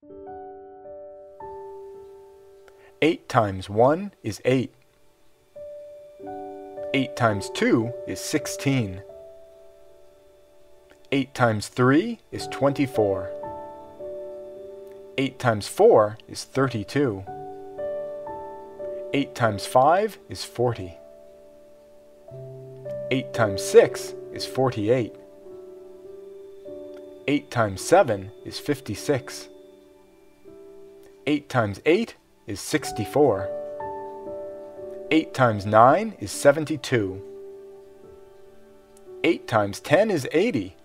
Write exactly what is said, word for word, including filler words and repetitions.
eight times one is eight. eight times two is sixteen. eight times three is twenty-four. eight times four is thirty-two. eight times five is forty. eight times six is forty-eight. eight times seven is fifty-six. eight times eight is sixty-four. eight times nine is seventy-two. eight times ten is eighty.